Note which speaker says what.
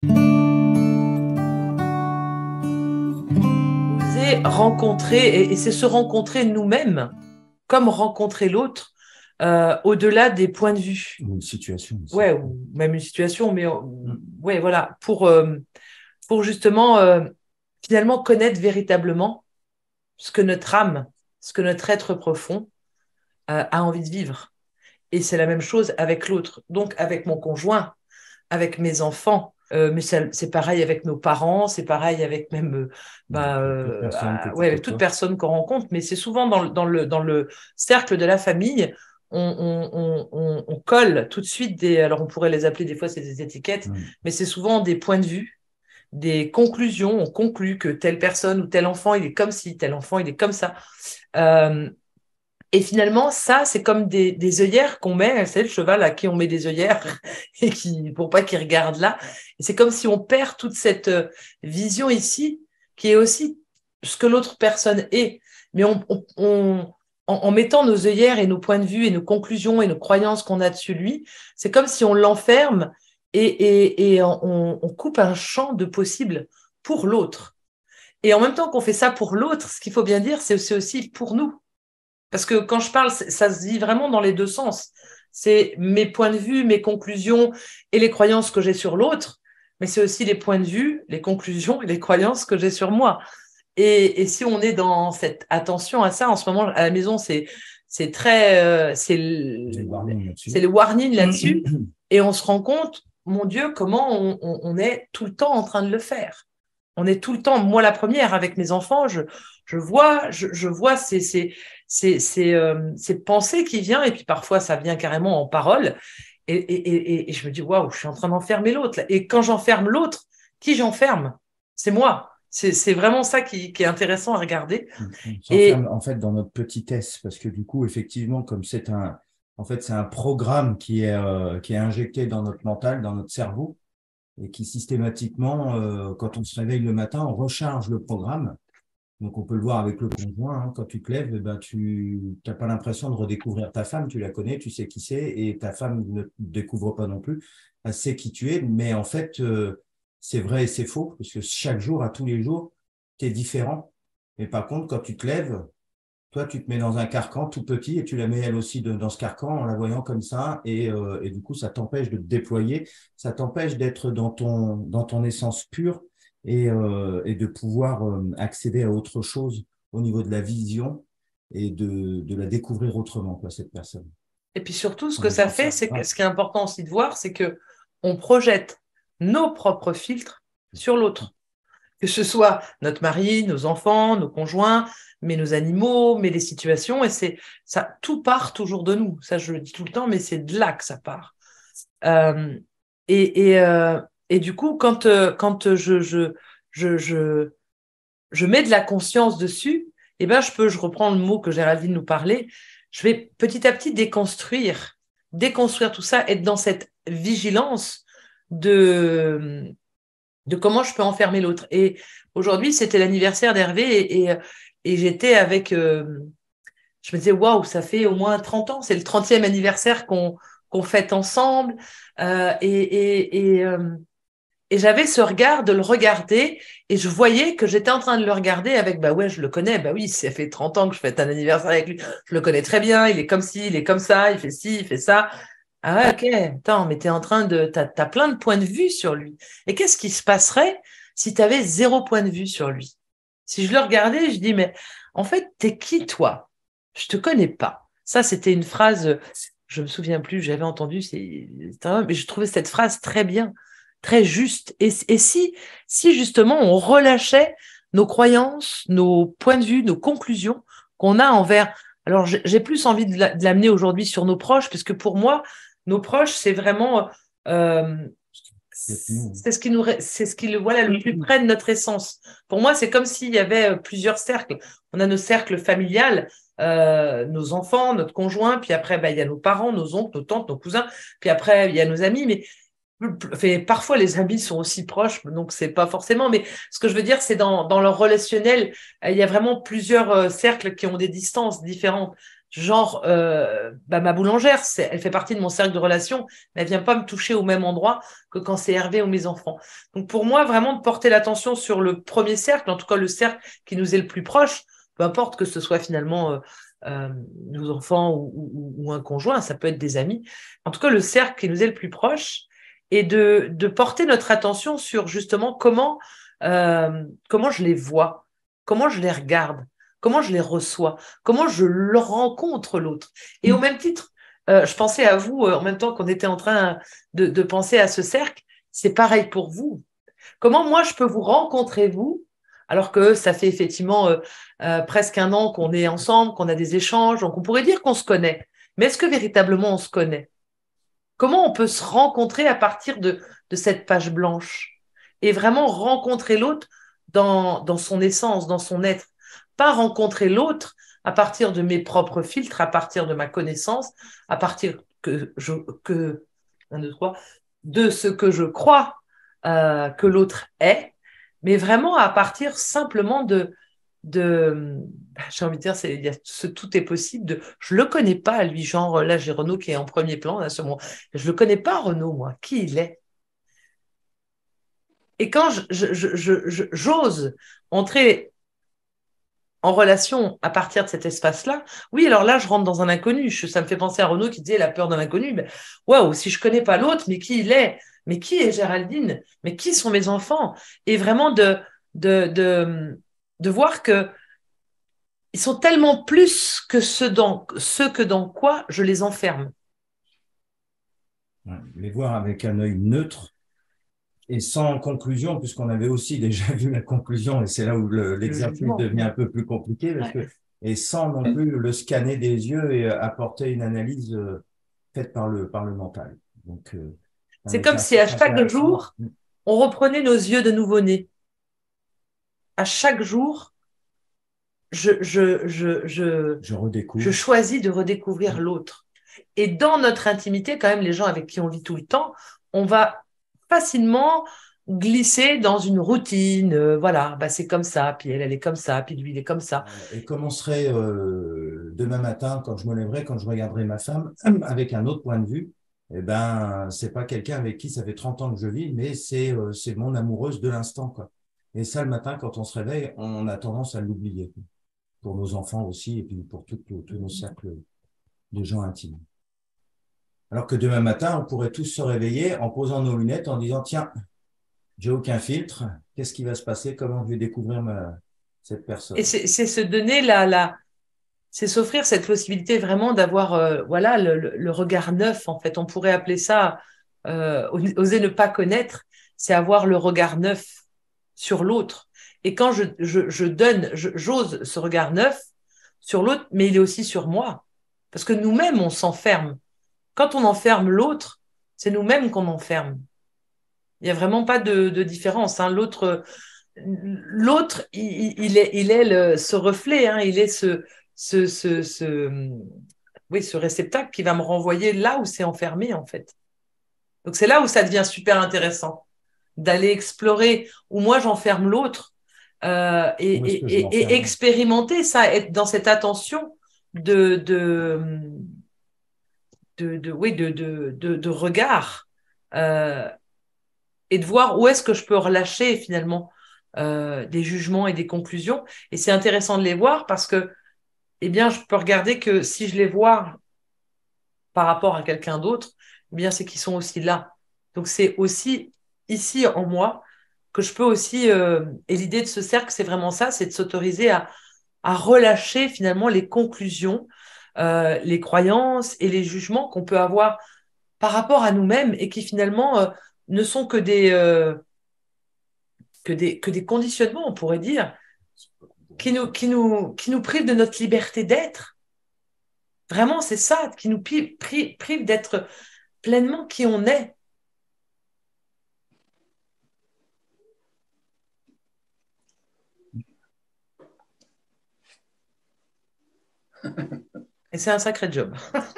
Speaker 1: Oser rencontrer, et c'est se rencontrer nous-mêmes, comme rencontrer l'autre, au-delà des points de vue.
Speaker 2: Ou une situation aussi.
Speaker 1: Ouais, ou même une situation, mais ouais, voilà, pour justement finalement connaître véritablement ce que notre âme, ce que notre être profond a envie de vivre. Et c'est la même chose avec l'autre. Donc avec mon conjoint, avec mes enfants, mais c'est pareil avec nos parents, c'est pareil avec même
Speaker 2: Toute personne que tu
Speaker 1: ouais, avec toute
Speaker 2: côtoies.
Speaker 1: personne qu'on rencontre, mais c'est souvent dans le cercle de la famille, on colle tout de suite des, alors on pourrait les appeler des fois c'est des étiquettes,
Speaker 2: Mm.
Speaker 1: mais c'est souvent des points de vue, des conclusions, on conclut que telle personne ou tel enfant il est comme ci, tel enfant il est comme ça. Euh, et finalement, ça, c'est comme des œillères qu'on met, c'est le cheval à qui on met des œillères et qui, pour pas qu'il regarde là. Et c'est comme si on perd toute cette vision ici, qui est aussi ce que l'autre personne est. Mais en mettant nos œillères et nos points de vue et nos conclusions et nos croyances qu'on a dessus lui, c'est comme si on l'enferme et on coupe un champ de possible pour l'autre. Et en même temps qu'on fait ça pour l'autre, ce qu'il faut bien dire, c'est aussi pour nous. Parce que quand je parle, ça se dit vraiment dans les deux sens. C'est mes points de vue, mes conclusions et les croyances que j'ai sur l'autre, mais c'est aussi les points de vue, les conclusions et les croyances que j'ai sur moi. Et si on est dans cette attention à ça, en ce moment, à la maison, c'est très,
Speaker 2: J'ai le warning
Speaker 1: c'est
Speaker 2: là-dessus.
Speaker 1: le warning là-dessus. Et on se rend compte, mon Dieu, comment on est tout le temps en train de le faire. On est tout le temps, moi la première, avec mes enfants, je vois ces pensées qui viennent, et puis parfois ça vient carrément en parole, et je me dis, waouh, je suis en train d'enfermer l'autre. Et quand j'enferme l'autre, qui j'enferme? C'est moi. C'est vraiment ça qui est intéressant à regarder.
Speaker 2: On s'enferme
Speaker 1: Et
Speaker 2: en fait dans notre petitesse parce que du coup, effectivement, comme en fait, c'est un programme qui est injecté dans notre mental, dans notre cerveau et qui systématiquement, quand on se réveille le matin, on recharge le programme. Donc, on peut le voir avec le conjoint, hein. Quand tu te lèves, eh ben, tu n'as pas l'impression de redécouvrir ta femme, tu la connais, tu sais qui c'est, et ta femme ne te découvre pas non plus, elle sait qui tu es, mais en fait, c'est vrai et c'est faux, parce que chaque jour, à tous les jours, tu es différent. Mais par contre, quand tu te lèves, toi, tu te mets dans un carcan tout petit et tu la mets elle aussi dans ce carcan en la voyant comme ça, et du coup, ça t'empêche de te déployer, ça t'empêche d'être dans ton essence pure et de pouvoir accéder à autre chose au niveau de la vision et de la découvrir autrement, quoi, cette personne.
Speaker 1: Et puis surtout, ce que
Speaker 2: On
Speaker 1: ça
Speaker 2: s'en
Speaker 1: fait,
Speaker 2: sert.
Speaker 1: c'est que
Speaker 2: Ah,
Speaker 1: ce qui est important aussi de voir, c'est que on projette nos propres filtres sur l'autre. Que ce soit notre mari, nos enfants, nos conjoints, mais nos animaux, mais les situations, et c'est ça, tout part toujours de nous. Ça, je le dis tout le temps, mais c'est de là que ça part. Euh, et, et, euh, et du coup, quand je mets de la conscience dessus, eh ben, je reprends le mot que Géraldine nous parlait, je vais petit à petit déconstruire tout ça, être dans cette vigilance de, de comment je peux enfermer l'autre. Et aujourd'hui, c'était l'anniversaire d'Hervé et j'étais avec, je me disais, waouh, ça fait au moins 30 ans, c'est le 30e anniversaire qu'on fête ensemble. Euh, et, et, et, euh, et j'avais ce regard de le regarder et je voyais que j'étais en train de le regarder avec, bah ouais, je le connais, bah oui, ça fait 30 ans que je fête un anniversaire avec lui, je le connais très bien, il est comme ci, il est comme ça, il fait ci, il fait ça. Ah ouais, ok, attends, mais t'as plein de points de vue sur lui. Et qu'est-ce qui se passerait si tu avais zéro point de vue sur lui? Si je le regardais, je dis, mais en fait, t'es qui toi? Je te connais pas. Ça, c'était une phrase, je me souviens plus, j'avais entendu, mais je trouvais cette phrase très bien, très juste. Et si justement on relâchait nos croyances, nos points de vue, nos conclusions qu'on a envers. Alors, j'ai plus envie de l'amener aujourd'hui sur nos proches, parce que pour moi, nos proches, c'est vraiment, euh,
Speaker 2: c'est nous.
Speaker 1: c'est ce qui voilà, le plus près de notre essence. Pour moi, c'est comme s'il y avait plusieurs cercles. On a nos cercles familiales, nos enfants, notre conjoint, puis après, bah, il y a nos parents, nos oncles, nos tantes, nos cousins, puis après, il y a nos amis, mais enfin, parfois les amis sont aussi proches, donc c'est pas forcément, mais ce que je veux dire, c'est dans leur relationnel, il y a vraiment plusieurs cercles qui ont des distances différentes. Genre, ma boulangère, elle fait partie de mon cercle de relations, mais elle vient pas me toucher au même endroit que quand c'est Hervé ou mes enfants. Donc pour moi, vraiment de porter l'attention sur le premier cercle, en tout cas le cercle qui nous est le plus proche, peu importe que ce soit finalement nos enfants ou un conjoint, ça peut être des amis. En tout cas, le cercle qui nous est le plus proche, et de porter notre attention sur justement comment je les vois, comment je les regarde, comment je les reçois, comment je le rencontre l'autre. Et au même titre, je pensais à vous en même temps qu'on était en train de penser à ce cercle, c'est pareil pour vous. Comment moi je peux vous rencontrer vous, alors que ça fait effectivement presque un an qu'on est ensemble, qu'on a des échanges, donc on pourrait dire qu'on se connaît. Mais est-ce que véritablement on se connaît? Comment on peut se rencontrer à partir de cette page blanche et vraiment rencontrer l'autre dans son essence, dans son être, pas rencontrer l'autre à partir de mes propres filtres, à partir de ma connaissance, à partir un, deux, trois, de ce que je crois que l'autre est, mais vraiment à partir simplement j'ai envie de dire, tout est possible. Je le connais pas, lui, genre, là, j'ai Renaud qui est en premier plan, là, sur mon, je le connais pas, Renaud, moi, qui il est. Et quand j'ose entrer en relation à partir de cet espace-là, oui, alors là, je rentre dans un inconnu. Ça me fait penser à Renaud qui disait la peur de l'inconnu. Mais waouh, si je connais pas l'autre, mais qui il est? Mais qui est Géraldine? Mais qui sont mes enfants? Et vraiment de, de, de voir que ils sont tellement plus que ce que dans quoi je les enferme.
Speaker 2: Ouais, les voir avec un œil neutre et sans conclusion, puisqu'on avait aussi déjà vu la conclusion, et c'est là où l'exercice devient un peu plus compliqué, parce que, et sans non plus le scanner des yeux et apporter une analyse faite par le mental. Donc, un
Speaker 1: c'est comme si à
Speaker 2: exercice
Speaker 1: chaque
Speaker 2: intéressant.
Speaker 1: jour, on reprenait nos yeux de nouveau-né. À chaque jour, je, je, je, je,
Speaker 2: Je
Speaker 1: je
Speaker 2: redécouvre.
Speaker 1: choisis de redécouvrir l'autre. Et dans notre intimité, quand même, les gens avec qui on vit tout le temps, on va facilement glisser dans une routine. Voilà, bah c'est comme ça, puis elle est comme ça, puis lui, il est comme ça.
Speaker 2: Et comme on serait demain matin, quand je me lèverai, quand je regarderai ma femme, avec un autre point de vue, eh ben, c'est pas quelqu'un avec qui ça fait 30 ans que je vis, mais c'est mon amoureuse de l'instant, quoi. Et ça, le matin, quand on se réveille, on a tendance à l'oublier. Pour nos enfants aussi, et puis pour tous nos cercles de gens intimes. Alors que demain matin, on pourrait tous se réveiller en posant nos lunettes, en disant, tiens, j'ai aucun filtre, qu'est-ce qui va se passer, comment je vais découvrir cette
Speaker 1: Et
Speaker 2: personne.
Speaker 1: c'est se donner c'est s'offrir cette possibilité vraiment d'avoir voilà le regard neuf en fait. On pourrait appeler ça oser ne pas connaître, c'est avoir le regard neuf sur l'autre. Et quand j'ose ce regard neuf sur l'autre, mais il est aussi sur moi, parce que nous-mêmes on s'enferme. Quand on enferme l'autre, c'est nous-mêmes qu'on enferme. Il n'y a vraiment pas de différence. Hein. L'autre, il est ce reflet, hein, il est oui, ce réceptacle qui va me renvoyer là où c'est enfermé, en fait. Donc, c'est là où ça devient super intéressant, d'aller explorer où moi j'enferme l'autre
Speaker 2: Où est-ce que je
Speaker 1: et
Speaker 2: m'enferme?
Speaker 1: expérimenter ça, être dans cette attention de, de, oui, de regard euh, et de voir où est-ce que je peux relâcher finalement des jugements et des conclusions. Et c'est intéressant de les voir parce que, eh bien, je peux regarder que si je les vois par rapport à quelqu'un d'autre, eh bien, c'est qu'ils sont aussi là. Donc, c'est aussi ici en moi que je peux aussi, et l'idée de ce cercle, c'est vraiment ça, c'est de s'autoriser à relâcher finalement les conclusions, les croyances et les jugements qu'on peut avoir par rapport à nous-mêmes et qui finalement ne sont que des conditionnements, on pourrait dire, qui nous privent de notre liberté d'être. Vraiment, c'est ça, qui nous prive d'être pleinement qui on est. Et c'est un sacré job.